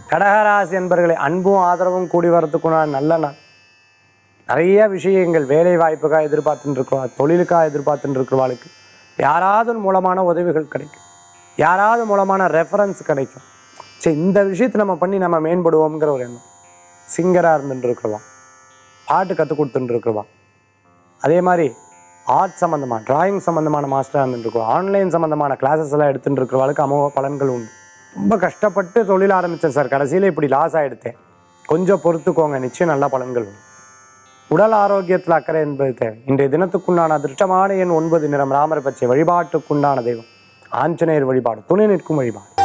கடகராசி என்பர்களை அன்பும் ஆதரவும் கூடி வரத்துக்குண்டான நல்ல நாள். நிறைய விஷயங்கள் வேலை வாய்ப்புக்காக எதிர்பார்த்துட்டு இருக்கிறவா, தொழிலுக்காக எதிர்பார்த்துட்டு இருக்கிறவாளுக்கு யாராவது மூலமான உதவிகள் கிடைக்கும், யாராவது மூலமான ரெஃபரன்ஸ் கிடைக்கும். சரி, இந்த விஷயத்தை நம்ம பண்ணி நம்ம மேம்படுவோங்கிற ஒரு எண்ணம். சிங்கராக இருந்துட்டு இருக்கிறவா, பாட்டு கற்றுக் கொடுத்துட்டு இருக்கிறவா, அதே மாதிரி ஆர்ட் சம்மந்தமாக டிராயிங் சம்மந்தமான மாஸ்டராக இருந்துட்டு இருக்கிறோம், ஆன்லைன் சம்மந்தமான கிளாஸஸ் எல்லாம் எடுத்துகிட்டு இருக்கிறவாளுக்கு அமோக பலன்கள் உண்டு. ரொம்ப கஷ்டப்பட்டு தொழில் ஆரம்பித்தேன் சார், கடைசியில் இப்படி லாஸ் ஆகிடுத்தேன், கொஞ்சம் பொறுத்துக்கோங்க, நிச்சயம் நல்ல பலன்கள் உண்டு. உடல் ஆரோக்கியத்தில் அக்கறை என்பது தேவை. இன்றைய தினத்துக்குண்டான அதிர்ஷ்டமான எண் 9, நிறம் ராமர் பச்சை. வழிபாட்டுக்குண்டான தெய்வம் ஆஞ்சநேயர் வழிபாடு, துணை நிற்கும் வழிபாடு.